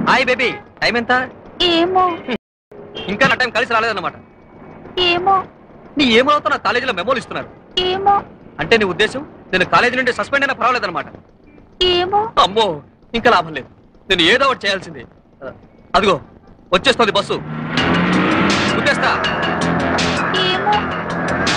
Hi baby, time ఎంత? ఏమో. ఇంకా నా టైం కలిసి రాలేదన్నమాట. ఏమో. నీ ఏమవుతా నా కాలేజీలో మెమోలు ఇస్తున్నారు. ఏమో. అంటే నీ ఉద్దేశం నేను కాలేజీ నుండి సస్పెండ్ అయినా పర్వాలేదన్నమాట. ఏమో. అమ్మో, ఇంకా లాభం లేదు. నేను ఏదో ఒకటి చేయాల్సిందే. అదిగో వచ్చేస్తుంది బస్సు. గుద్దేస్తా. ఏమో.